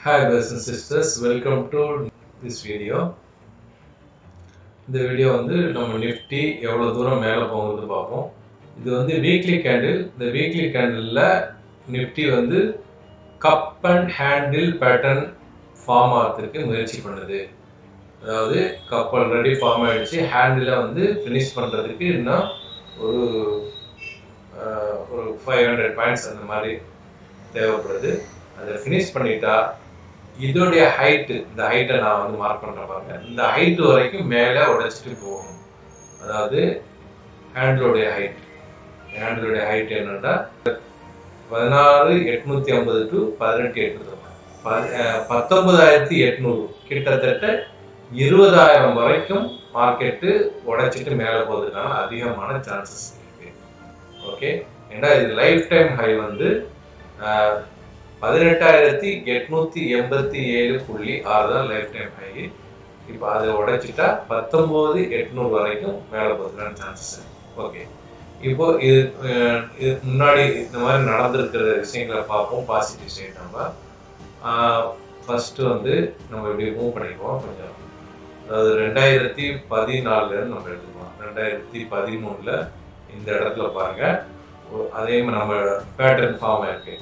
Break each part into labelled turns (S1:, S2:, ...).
S1: Hi brothers and sisters, welcome to this video. இந்த video வந்து நம்ம நிஃப்டி எவ்வளவு தூரம் மேலே போகுது பார்ப்போம். இது வந்து வீக்லி கேண்டில். இந்த வீக்லி கேண்டில்ல நிஃப்டி வந்து cup and handle pattern form ஆகிறதுக்கு முயற்சி பண்ணுது. அதாவது கப் ஆல்ரெடி ஃபார்ம் ஆயிடுச்சு, ஹேண்டில் வந்து ஃபினிஷ் பண்ணுறதுக்கு இன்னும் ஒரு 500 பாயிண்ட்ஸ் அந்த மாதிரி தேவைப்படுது. அதை ஃபினிஷ் பண்ணிட்டா இதோடைய ஹைட், இந்த ஹைட்டை நான் வந்து மார்க் பண்ணுறேன் பாருங்க. இந்த ஹைட் வரைக்கும் மேலே உடைச்சிட்டு போகணும். அதாவது ஹேண்டிலோடைய ஹைட் என்னன்னா 16,850 டு 18,800, 19,800, கிட்டத்தட்ட 20,000 வரைக்கும் மார்க்கெட்டு உடைச்சிட்டு மேலே போகிறதுக்கான அதிகமான சான்சஸ் இருக்கு. ஓகே, ஏன்னா இது லைஃப் டைம் ஹை வந்து 18,887.6 தான் லைஃப் டைம் ஹை. இப்போ அதை உடைச்சிட்டா 19,800 வரைக்கும் மேலே போகிறதுக்கான சான்சஸ். ஓகே, இப்போ இது முன்னாடி இந்த மாதிரி நடந்திருக்கிற விஷயங்களை பார்ப்போம். பாசிட்டிவ் சைட் நம்ம ஃபர்ஸ்ட் வந்து நம்ம இப்படி மூவ் பண்ணிக்குவோம் கொஞ்சம். அதாவது 2014 நம்ம எடுத்துக்கலாம். 2013 இந்த இடத்துல பாருங்க, அதே மாதிரி நம்ம பேட்டர்ன் ஃபார்ம் ஆயிருக்கு.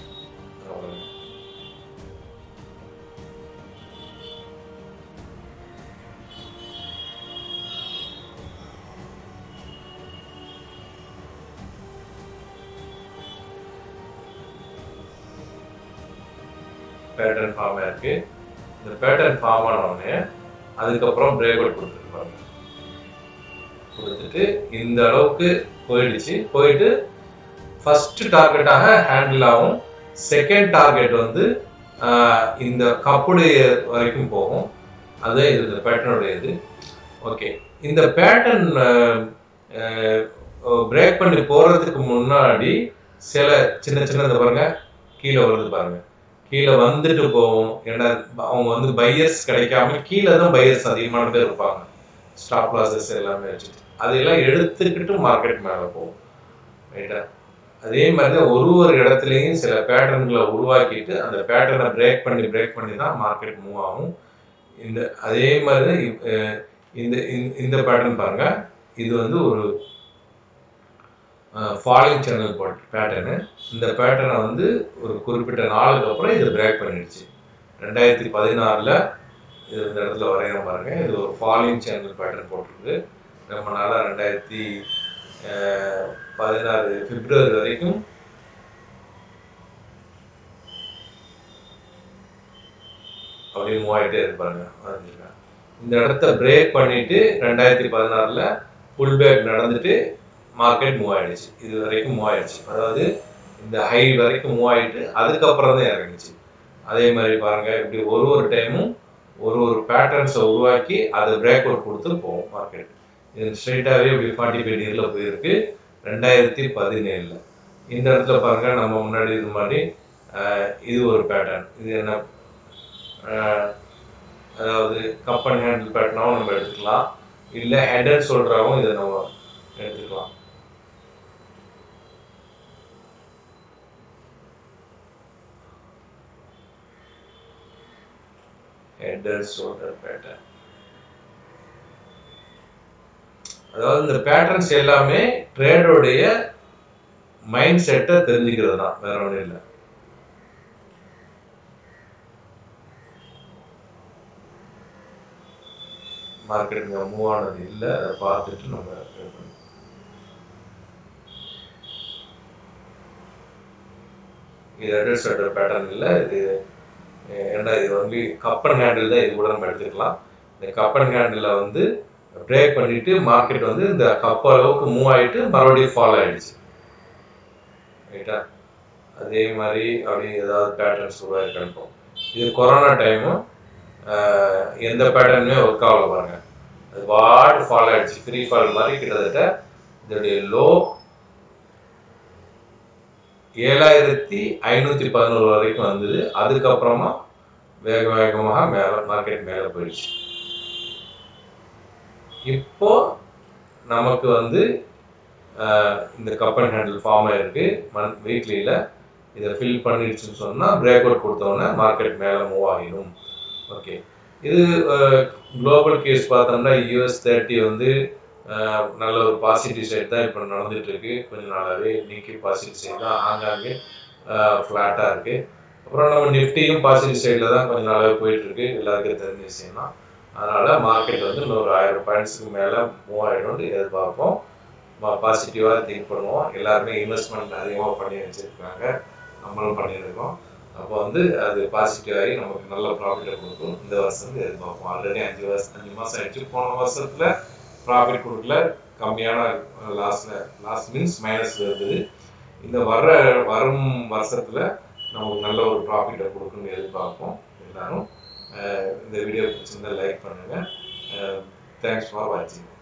S1: பேட்டர்ன் ஃபார்ம் ஆயிருக்கு. இந்த பேட்டர்ன் ஃபார்ம் ஆன உடனே அதுக்கப்புறம் பிரேக் அவுட் கொடுத்துருப்பாங்க. கொடுத்துட்டு இந்த அளவுக்கு போயிட்டு ஃபர்ஸ்ட் டார்கெட்டாக ஹேண்டில் ஆகும். செகண்ட் டார்கெட் வந்து இந்த கப்புடைய வரைக்கும் போகும். அதே இந்த பேட்டர்னுடைய இது. ஓகே, இந்த பேட்டர்ன் பிரேக் பண்ணி போறதுக்கு முன்னாடி சில சின்ன பாருங்க கீழே வருது பாருங்க. கீழே வந்துட்டு போவோம். ஏன்னா அவங்க வந்து பையர்ஸ் கிடைக்காம கீழே தான் பையர்ஸ் அதிகமான பேர் இருப்பாங்க. ஸ்டாப் லாஸஸ் எல்லாமே வச்சுட்டு அதையெல்லாம் எடுத்துக்கிட்டு மார்க்கெட் மேலே போகும். ரைட்டா? அதே மாதிரி தான் ஒரு இடத்துலையும் சில பேட்டர்ன்களை உருவாக்கிட்டு அந்த பேட்டர்னை பிரேக் பண்ணி தான் மார்க்கெட் மூவ் ஆகும். அதே மாதிரி இந்த பேட்டர்ன் பாருங்க. இது வந்து ஒரு ஃபாலிங் சேனல் பேட்டர்னு. இந்த பேட்டர்னை வந்து ஒரு குறிப்பிட்ட நாளுக்கு அப்புறம் இது பிரேக் பண்ணிடுச்சு. 2016 இது இந்த இடத்துல வரைய பாருங்க. இது ஒரு ஃபாலிங் சேனல் பேட்டர்ன் போட்டிருக்கு. ரொம்ப நாளாக 2016 பிப்ரவரி வரைக்கும் அப்படி மூவ் ஆகிட்டே இருப்பாங்க. இந்த இடத்த பிரேக் பண்ணிட்டு 2016 புல் பேக் நடந்துட்டு மார்க்கெட் மூவ் ஆயிடுச்சு. இது வரைக்கும் மூவ் ஆயிடுச்சு. அதாவது இந்த ஹை வரைக்கும் மூவ் ஆயிட்டு அதுக்கப்புறம் தான் இறங்கிச்சு. அதே மாதிரி பாருங்க, இப்படி ஒரு டைமும் ஒரு பேட்டர்ன்ஸை உருவாக்கி அதை பிரேக் அவுட் கொடுத்து போகும் மார்க்கெட். இது ஸ்ட்ரெயிட்டாகவே இப்படி 45 டிகிரில போயிருக்கு 2017. இந்த இடத்துல பாருங்க, நம்ம முன்னாடி இது மாதிரி இது ஒரு பேட்டர்ன். இது என்ன, அதாவது கப் அண்ட் ஹேண்டில் பேட்டர்னாவும் நம்ம எடுத்துக்கலாம், இல்லை ஹெட் அண்ட் ஷோல்டராகவும் இதை நம்ம எடுத்துக்கலாம். Head and shoulder pattern. அதாவது இந்த பேட்டர்ன்ஸ் எல்லாமே ட்ரேடோடைய மைண்ட் செட்டை தெரிஞ்சுக்கிறது தான், வேற ஒன்றும் இல்லை. மார்க்கெட் மூவ் ஆனது இல்லை, அதை பார்த்துட்டு நம்ம இது ஹெட் அண்ட் ஷோல்டர் பேட்டர்ன் இல்லை. இது ஏன்னா இது வந்து கப் அண்ட் ஹேண்டில் தான். இது கூட நம்ம எடுத்துக்கலாம். இந்த கப் அண்ட் ஹேண்டில் வந்து பிரேக் பண்ணிட்டு மார்க்கெட் வந்து இந்த கப் அளவுக்கு மூவ் ஆகிட்டு மறுபடியும் ஃபால் ஆயிடுச்சு. ரைட்டா? அதே மாதிரி அப்படி ஏதாவது பேட்டர்ன்ஸ் உருவாயிருக்கணும். இது கொரோனா டைமும் எந்த பேட்டர்னுமே ஒர்க் ஆகல பாருங்க. அது வாட் ஃபால் ஆயிடுச்சு, ஃப்ரீ ஃபால் மாதிரி. கிட்டத்தட்ட இதோடைய லோ 7,511 வரைக்கும் வந்தது. அதுக்கப்புறமா வேகமாக மார்க்கெட் மேலே போயிடுச்சு. இப்போ நமக்கு வந்து இந்த கப் அண்ட் ஹேண்டில் ஃபார்ம் ஆயிருக்கு வீக்லியில். இதை ஃபில் பண்ணிடுச்சுன்னு சொன்னால் பிரேக் அவுட் கொடுத்தோன்னே மார்க்கெட் மேலே மூவ் ஆகிடும். ஓகே, இது குளோபல் கேஸ் பார்த்தோம்னா US30 வந்து நல்ல ஒரு பாசிட்டிவ் சைட் தான் இப்போ நடந்துட்டு இருக்கு. கொஞ்சம் நாளாகவே இன்னைக்கு பாசிட்டிவ் சைட் தான், ஆங்காங்கே ஃப்ளாட்டாக இருக்கு. அப்புறம் நம்ம நிஃப்டியும் பாசிட்டிவ் சைடில் தான் கொஞ்சம் நாளாகவே போயிட்டு இருக்கு, எல்லாருக்கும் தெரிஞ்ச விஷயம் தான். அதனால மார்க்கெட் வந்து இன்னொரு 1000 பாயிண்ட்ஸுக்கு மேலே மூவ் ஆகிடும்னு எதிர்பார்ப்போம். பாசிட்டிவாக திங்க் பண்ணுவோம். எல்லாருமே இன்வெஸ்ட்மெண்ட் அதிகமாக பண்ணி வச்சுருக்காங்க, நம்மளும் பண்ணியிருக்கோம். அப்போ வந்து அது பாசிட்டிவாகி நமக்கு நல்ல ப்ராஃபிட்டை கொடுக்கும். இந்த வருஷம் எதிர்பார்ப்போம். ஆல்ரெடி 5 மாதம் ஆயிடுச்சு. போன வருஷத்தில் ப்ராஃபிட் கொடுக்கல, கம்மியான லாஸ் மீன்ஸ் மைனஸ் இருக்குது. இந்த வரும் வருஷத்தில் நமக்கு நல்ல ஒரு ப்ராஃபிட்டை கொடுக்குன்னு எதிர்பார்ப்போம். எல்லாரும் இந்த வீடியோ பிடிச்சிருந்தா லைக் பண்ணுங்கள். தேங்க்ஸ் ஃபார் வாட்சிங்.